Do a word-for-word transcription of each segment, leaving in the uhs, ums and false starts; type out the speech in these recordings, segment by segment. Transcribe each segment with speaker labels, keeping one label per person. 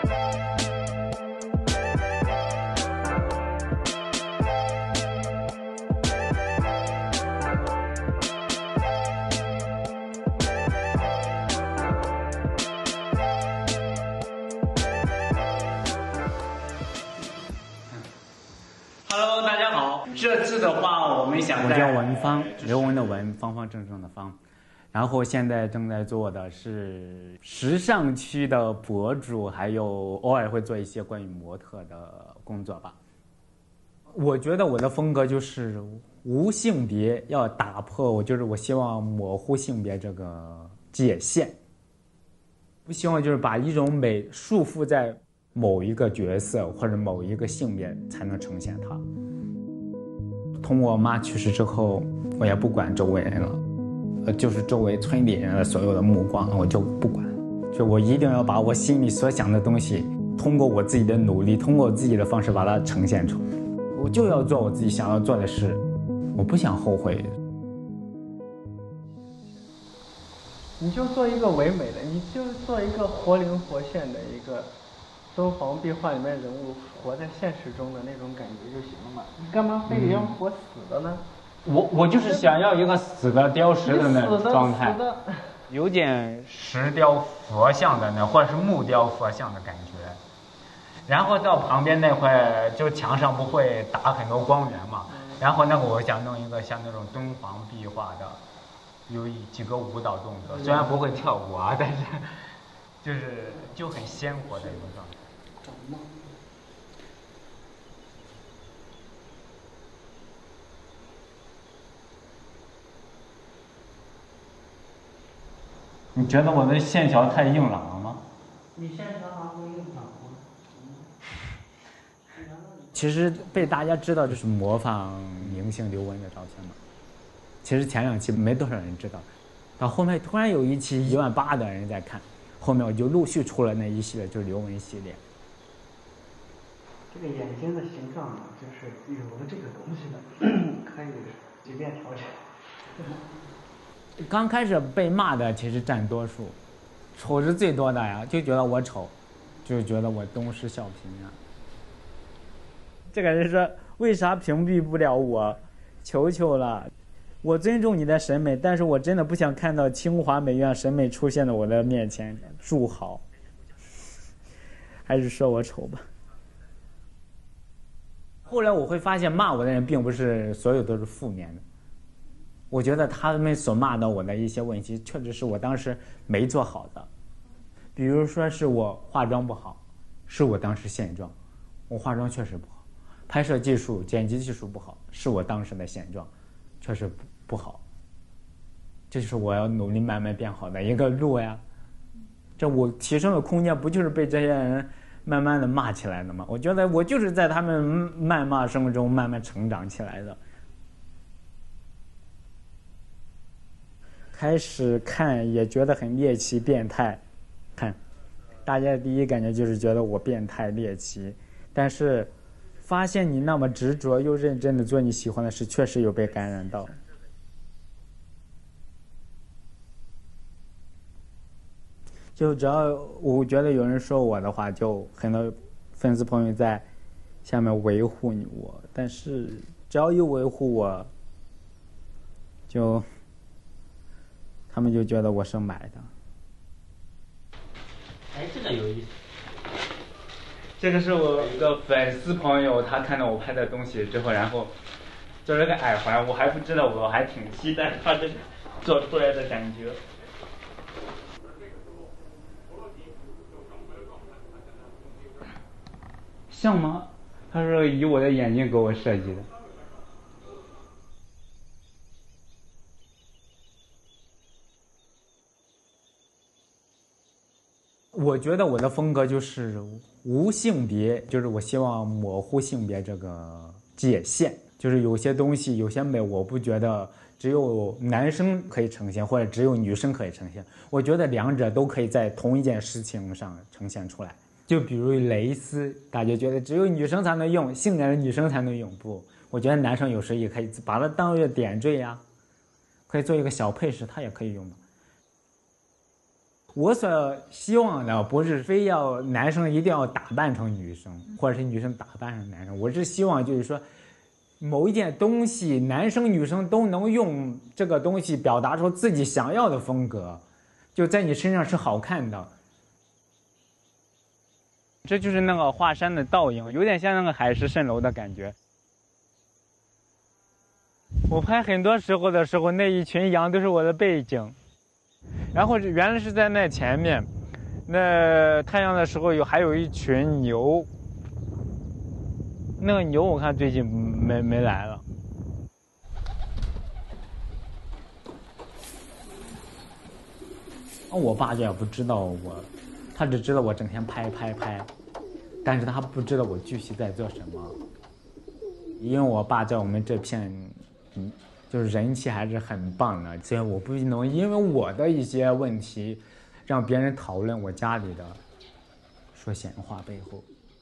Speaker 1: Hello， 大家好。这次的话，我们想
Speaker 2: 我叫文芳，刘文的文，方方正正的方。然后现在正在做的是时尚区的博主，还有偶尔会做一些关于模特的工作吧。我觉得我的风格就是无性别，要打破我就是我希望模糊性别这个界限，不希望就是把一种美束缚在某一个角色或者某一个性别才能呈现它。从我妈去世之后，我也不管周围人了，呃，就是周围村里人的所有的目光，我就不管，就我一定要把我心里所想的东西，通过我自己的努力，通过我自己的方式把它呈现出来。我就要做我自己想要做的事，我不想后悔。
Speaker 3: 你就做一个唯美的，你就做一个活灵活现的一个敦煌壁画里面人物活在现实中的那种感觉就行了嘛？你干嘛非得要活死的呢？
Speaker 2: 嗯、我我就是想要一个死的雕石的那种状态，有点石雕佛像的那，或者是木雕佛像的感觉。然后到旁边那块，就墙上不会打很多光源嘛？然后那个我想弄一个像那种敦煌壁画的，有几个舞蹈动作，虽然不会跳舞啊，但是就是就很鲜活的一个状态。你觉得我的线条太硬朗了吗？
Speaker 3: 你线条还会硬朗吗？
Speaker 2: 其实被大家知道就是模仿明星刘雯的照片嘛。其实前两期没多少人知道，到后面突然有一期一万八的人在看，后面我就陆续出了那一系列，就是刘雯系列。
Speaker 3: 这个眼睛的形状呢，就是有了这个东西的，可以随便调整。
Speaker 2: 刚开始被骂的其实占多数，丑是最多的呀，就觉得我丑，就觉得我东施效颦呀。这个人说为啥屏蔽不了我？求求了，我尊重你的审美，但是我真的不想看到清华美院审美出现在我的面前。祝好，还是说我丑吧。后来我会发现，骂我的人并不是所有都是负面的。我觉得他们所骂到我的一些问题，确实是我当时没做好的。比如说是我化妆不好，是我当时现状，我化妆确实不好。拍摄技术、剪辑技术不好，是我当时的现状，确实不不好。这就是我要努力慢慢变好的一个路呀。这我提升的空间不就是被这些人慢慢的骂起来的吗？我觉得我就是在他们谩骂声中慢慢成长起来的。开始看也觉得很猎奇变态，看，大家的第一感觉就是觉得我变态猎奇，但是发现你那么执着又认真的做你喜欢的事，确实有被感染到。就只要我觉得有人说我的话，就很多粉丝朋友在下面维护你我，但是只要一维护我，就他们就觉得我是买的。哎，这个有意思。这个是我一个粉丝朋友，他看到我拍的东西之后，然后做了个耳环，我还不知道，我还挺期待他这个做出来的感觉。像吗？他说以我的眼睛给我设计的。我觉得我的风格就是无性别，就是我希望模糊性别这个界限，就是有些东西有些美我不觉得只有男生可以呈现，或者只有女生可以呈现，我觉得两者都可以在同一件事情上呈现出来。就比如蕾丝，大家觉得只有女生才能用，性感的女生才能用，不，我觉得男生有时也可以把它当一个点缀呀，可以做一个小配饰，它也可以用的。 我所希望的不是非要男生一定要打扮成女生，或者是女生打扮成男生，我是希望就是说，某一件东西，男生女生都能用这个东西表达出自己想要的风格，就在你身上是好看的。这就是那个华山的倒影，有点像那个海市蜃楼的感觉。我拍很多时候的时候，那一群羊都是我的背景，然后原来是在那前面，那太阳的时候有还有一群牛，那个牛我看最近没没来了。我爸也不知道我，他只知道我整天拍拍拍，但是他不知道我具体在做什么。因为我爸在我们这片，嗯，就是人气还是很棒的，所以我不能因为我的一些问题，让别人讨论我家里的，说闲话背后。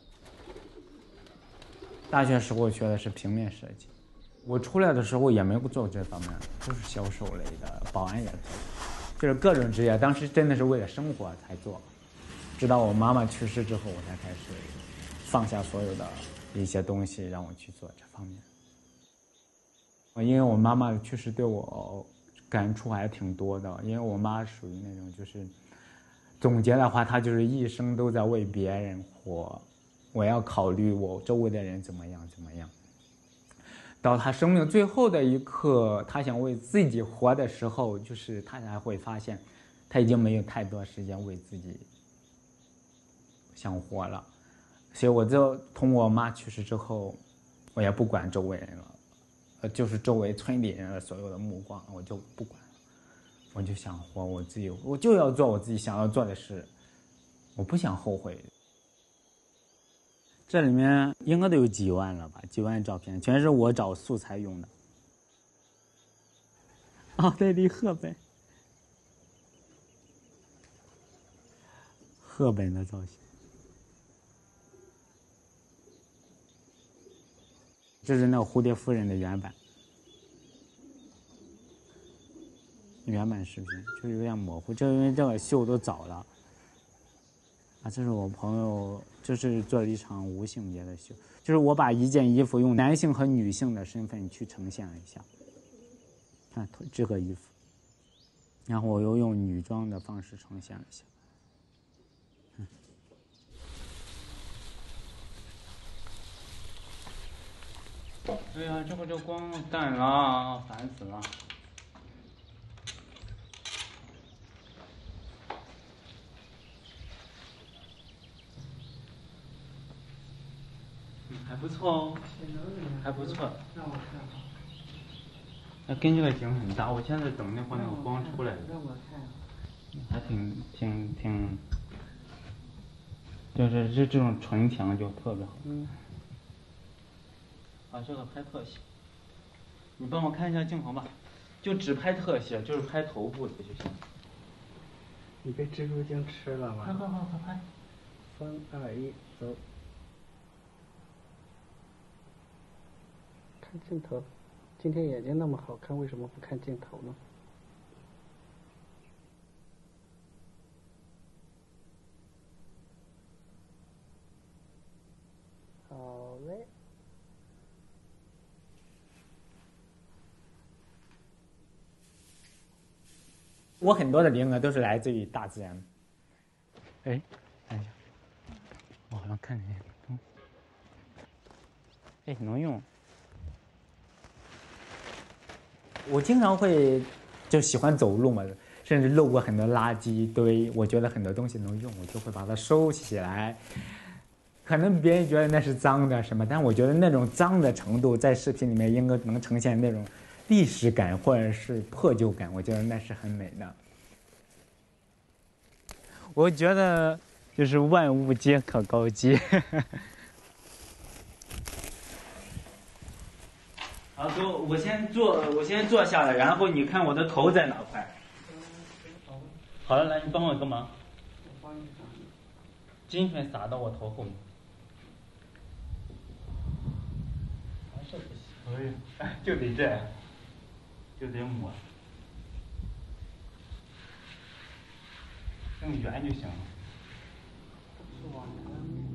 Speaker 2: 大学时候学的是平面设计，我出来的时候也没做这方面，都是销售类的，保安也做，就是各种职业。当时真的是为了生活才做，直到我妈妈去世之后，我才开始放下所有的一些东西，让我去做这方面。因为我妈妈去世对我感触还挺多的，因为我妈属于那种就是总结的话，她就是一生都在为别人活，我要考虑我周围的人怎么样怎么样。到她生命最后的一刻，她想为自己活的时候，就是她才会发现，她已经没有太多时间为自己想活了。所以我就从我妈去世之后，我也不管周围人了，呃，就是周围村里人的所有的目光，我就不管了。我就想活我自己，我就要做我自己想要做的事，我不想后悔。这里面应该都有几万了吧，几万照片，全是我找素材用的。奥黛丽·赫本，赫本的造型。这是那个蝴蝶夫人的原版，原版视频就有点模糊，就因为这个秀都早了。啊，这是我朋友，这是做了一场无性别的秀，就是我把一件衣服用男性和女性的身份去呈现了一下，看这个衣服，然后我又用女装的方式呈现了一下。嗯哎呀，这个就光淡了，烦死了。嗯，还不错哦，还不错。
Speaker 3: 让我看看。
Speaker 2: 那跟这个景很搭，我现在等那会儿那个光出来。
Speaker 3: 让我看。
Speaker 2: 还挺挺挺，就是这这种纯情就特别好。嗯。啊，这个拍特写，你帮我看一下镜头吧，就只拍特写，就是拍头部的就行。
Speaker 3: 你被蜘蛛精吃了吗？
Speaker 2: 快快快快拍！
Speaker 3: 三二一，走。看镜头，今天眼睛那么好看，为什么不看镜头呢？好嘞。
Speaker 2: 我很多的灵感都是来自于大自然。哎，看一下，我好像看见一个东西。哎，能用。我经常会就喜欢走路嘛，甚至路过很多垃圾堆，我觉得很多东西能用，我就会把它收起来。可能别人觉得那是脏的什么，但我觉得那种脏的程度在视频里面应该能呈现那种历史感或者是破旧感，我觉得那是很美的。我觉得就是万物皆可高阶。好，坐，我先坐，我先坐下来，然后你看我的头在哪块。好了，来，你帮我个忙。
Speaker 3: 我帮你找。
Speaker 2: 金粉撒到我头后面。啊，这不行。哎，就得这，就得抹。 更圆就行了。
Speaker 3: 是往前。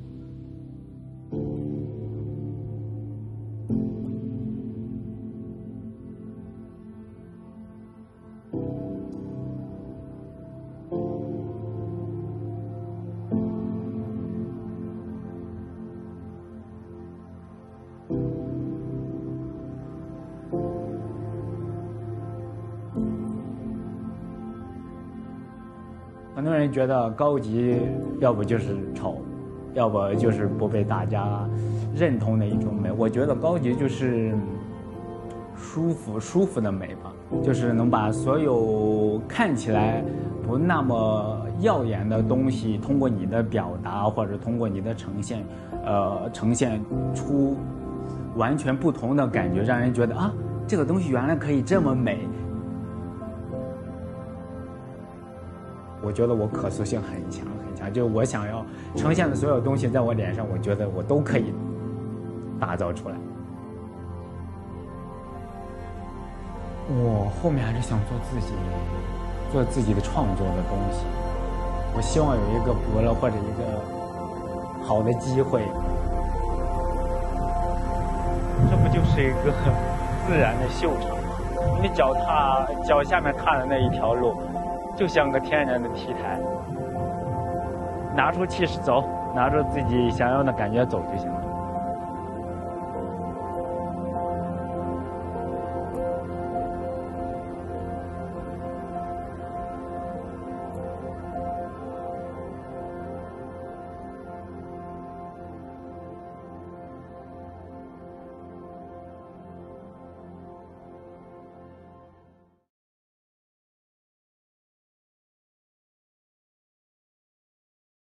Speaker 2: 很多人觉得高级要不就是丑，要不就是不被大家认同的一种美。我觉得高级就是舒服舒服的美吧，就是能把所有看起来不那么耀眼的东西，通过你的表达或者通过你的呈现，呃，呈现出完全不同的感觉，让人觉得啊，这个东西原来可以这么美。我觉得我可塑性很强很强，就是我想要呈现的所有东西，在我脸上，我觉得我都可以打造出来。我后面还是想做自己，做自己的创作的东西。我希望有一个伯乐或者一个好的机会。这不就是一个自然的秀场吗？你脚踏脚下面踏的那一条路，就像个天然的 T 台，拿出气势走，拿出自己想要的感觉走就行了。